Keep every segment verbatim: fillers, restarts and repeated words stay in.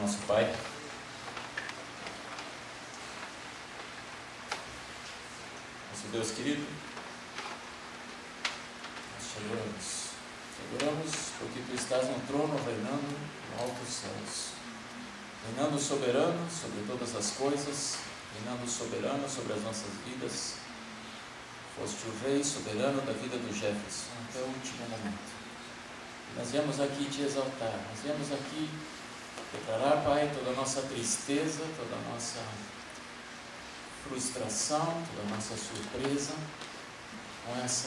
nosso Pai. Nosso Deus querido, nós te adoramos. Te adoramos porque Tu estás no trono reinando no alto dos céus, reinando soberano sobre todas as coisas, reinando soberano sobre as nossas vidas. Foste o Rei soberano da vida do Jefferson até o último momento. E nós viemos aqui te exaltar, nós viemos aqui declarar, Pai, toda a nossa tristeza, toda a nossa frustração, toda a nossa surpresa com essa,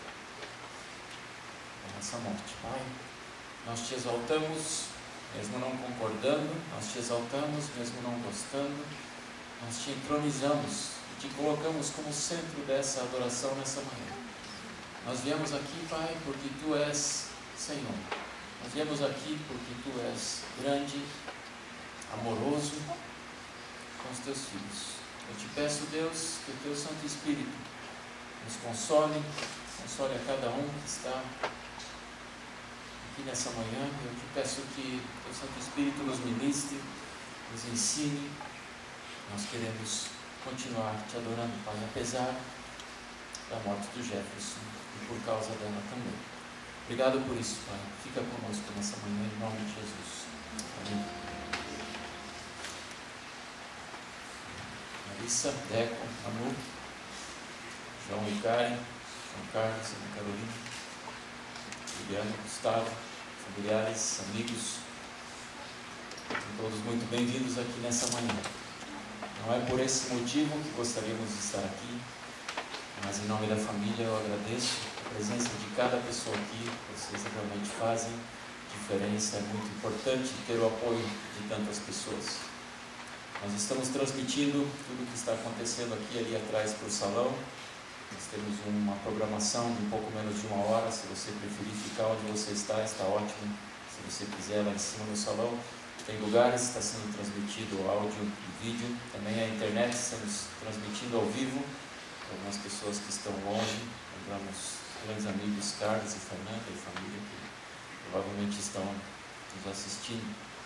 com essa morte, Pai. Nós te exaltamos, mesmo não concordando, nós te exaltamos, mesmo não gostando, nós te entronizamos e te colocamos como centro dessa adoração nessa manhã. Nós viemos aqui, Pai, porque Tu és Senhor. Nós viemos aqui porque Tu és grande, amoroso com os Teus filhos. Eu te peço, Deus, que o Teu Santo Espírito nos console, console a cada um que está aqui nessa manhã. Eu te peço que o Teu Santo Espírito nos ministre, nos ensine. Nós queremos continuar te adorando, Pai, apesar da morte do Jefferson e por causa dela também. Obrigado por isso, Pai. Fica conosco nessa manhã, em nome de Jesus. Amém. Marissa, Deco, Manu, João e Karen, João Carlos, Ana Carolina, Juliano, Gustavo, familiares, amigos, sejam todos muito bem-vindos aqui nessa manhã. Não é por esse motivo que gostaríamos de estar aqui, mas em nome da família eu agradeço a presença de cada pessoa aqui. Vocês realmente fazem diferença, é muito importante ter o apoio de tantas pessoas. Nós estamos transmitindo tudo o que está acontecendo aqui ali atrás por salão. Nós temos uma programação de um pouco menos de uma hora. Se você preferir ficar onde você está, está ótimo. Se você quiser, lá em cima no salão tem lugares, está sendo transmitido áudio e vídeo. Também a internet, estamos transmitindo ao vivo para algumas pessoas que estão longe. Lembramos grandes amigos Carlos e Fernanda e família que provavelmente estão nos assistindo.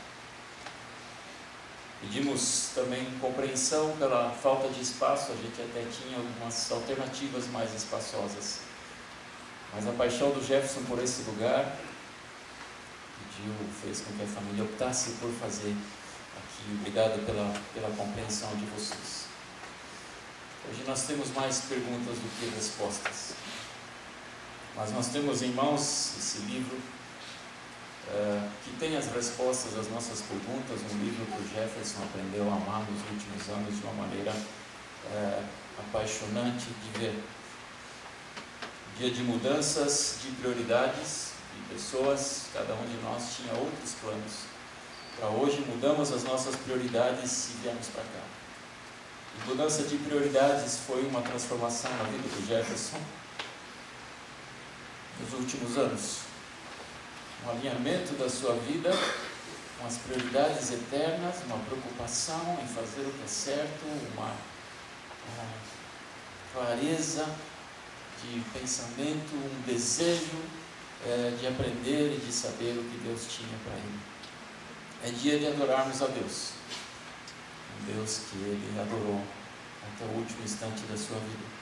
Pedimos também compreensão pela falta de espaço. A gente até tinha algumas alternativas mais espaçosas, mas a paixão do Jefferson por esse lugar pediu, fez com que a família optasse por fazer aqui. Obrigado pela, pela compreensão de vocês. Hoje nós temos mais perguntas do que respostas, mas nós temos em mãos esse livro uh, que tem as respostas às nossas perguntas, um livro que o Jefferson aprendeu a amar nos últimos anos de uma maneira uh, apaixonante de ver. Dia de mudanças, de prioridades, de pessoas, cada um de nós tinha outros planos. Para hoje mudamos as nossas prioridades e viemos para cá. E mudança de prioridades foi uma transformação na vida do Jefferson nos últimos anos. Um alinhamento da sua vida com as prioridades eternas, uma preocupação em fazer o que é certo, uma, uma clareza de pensamento, um desejo é, de aprender e de saber o que Deus tinha para ele. É dia de adorarmos a Deus, um Deus que ele adorou até o último instante da sua vida.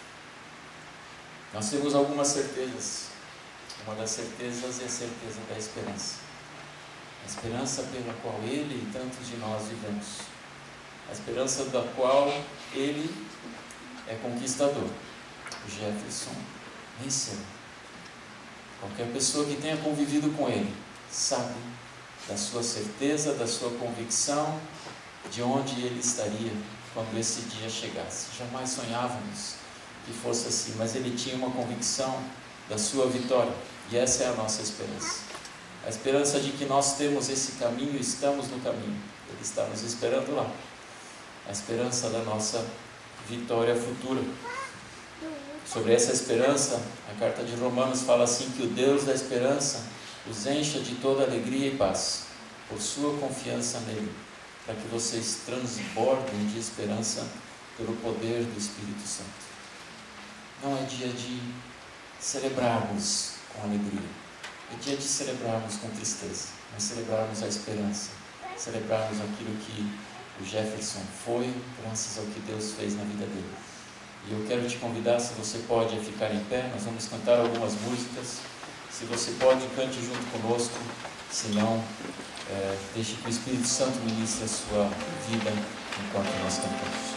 Nós temos algumas certezas. Uma das certezas é a certeza da esperança. A esperança pela qual ele e tantos de nós vivemos. A esperança da qual ele é conquistador. O Jefferson venceu. Qualquer pessoa que tenha convivido com ele sabe da sua certeza, da sua convicção, de onde ele estaria quando esse dia chegasse. Jamais sonhávamos que fosse assim, mas ele tinha uma convicção da sua vitória, e essa é a nossa esperança. A esperança de que nós temos esse caminho, estamos no caminho, ele está nos esperando lá. A esperança da nossa vitória futura. Sobre essa esperança, a carta de Romanos fala assim, que o Deus da esperança os encha de toda alegria e paz, por sua confiança nele, para que vocês transbordem de esperança pelo poder do Espírito Santo. Não é dia de celebrarmos com alegria, é dia de celebrarmos com tristeza, mas celebrarmos a esperança, celebrarmos aquilo que o Jefferson foi, graças ao que Deus fez na vida dele. E eu quero te convidar, se você pode, a ficar em pé. Nós vamos cantar algumas músicas. Se você pode, cante junto conosco. Se não, é, deixe que o Espírito Santo ministre a sua vida enquanto nós cantamos.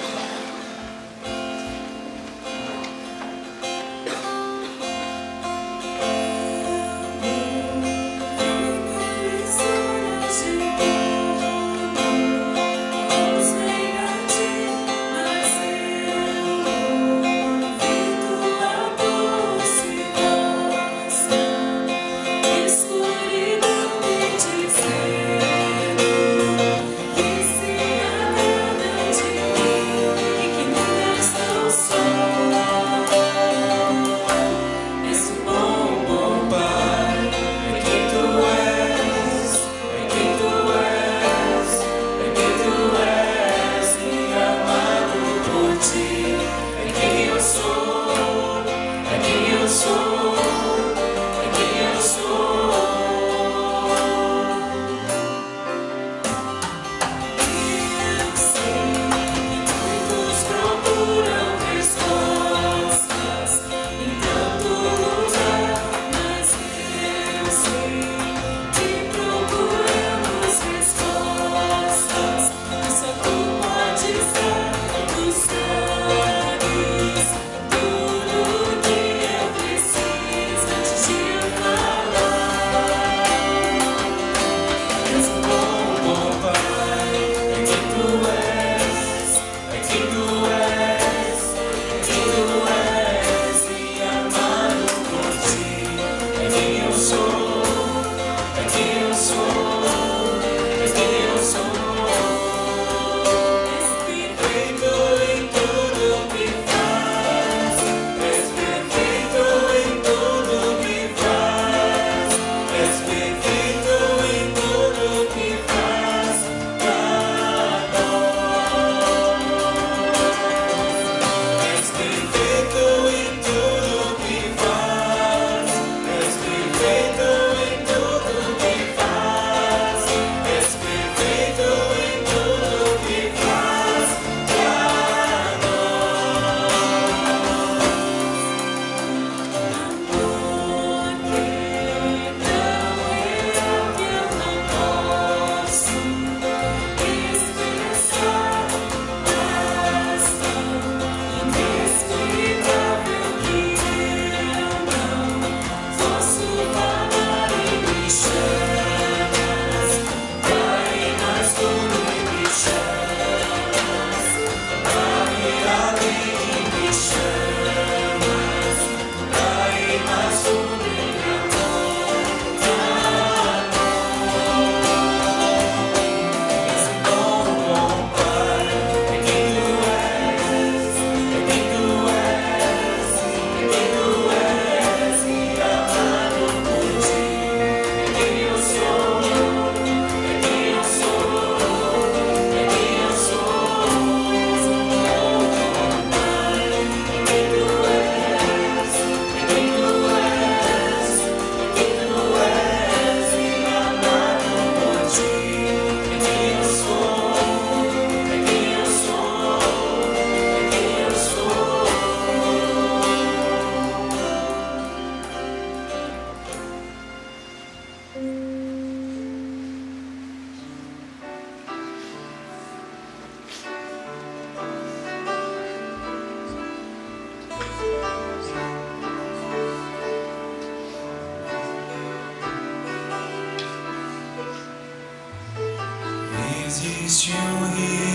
Existe um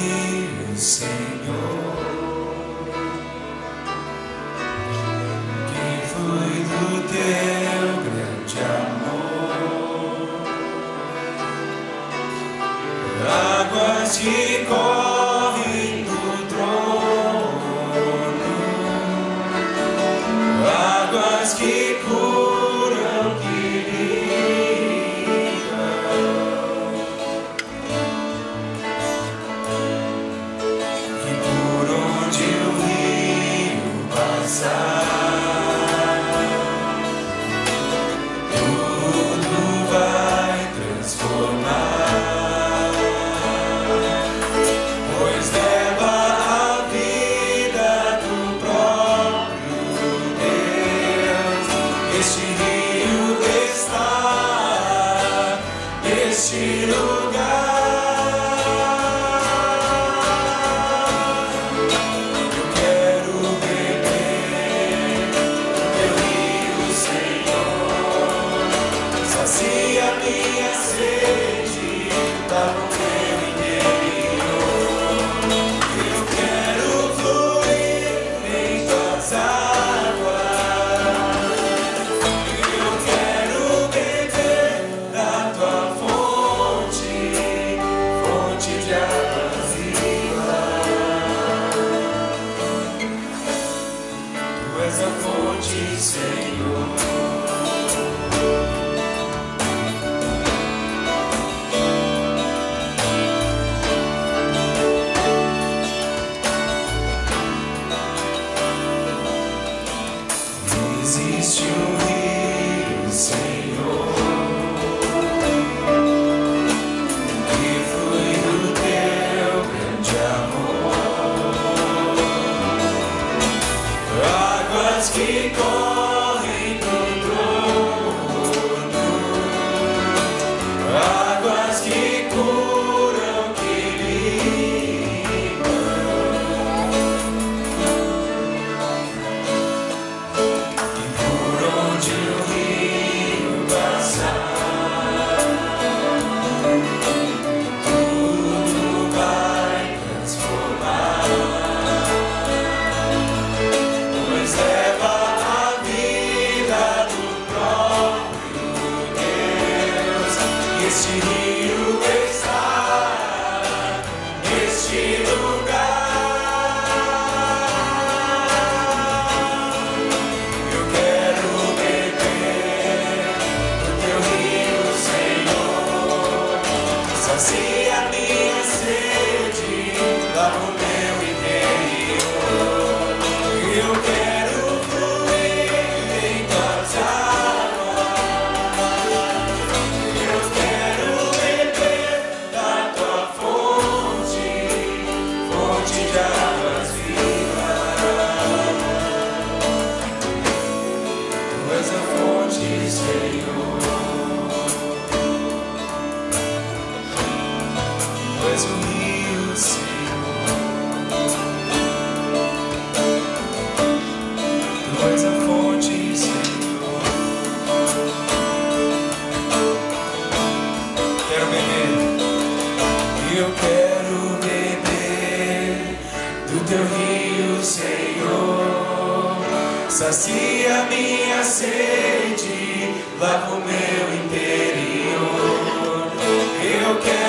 rio, Senhor, que flui do teu grande amor, águas que correm do trono, águas que curam, que limpam, e por onde o rio passar, tudo vai transformar. és a fonte, Senhor. Existe um rio, Senhor, que flui do teu grande amor, águas que correm do trono, águas que curam, que limpam. Onde o rio passar, tudo vai transformar, pois leva a vida do próprio Deus. E este rio está neste lugar. Sacia minha sede lá no meu interior. Eu quero fluir em tuas águas. Eu quero beber da tua fonte, fonte de águas vivas. Tu és a fonte, Senhor. Tu és o rio, Senhor. Tu és a fonte, Senhor. Quero beber, eu quero beber do teu rio, Senhor. Sacia minha sede, lava o meu interior. Eu quero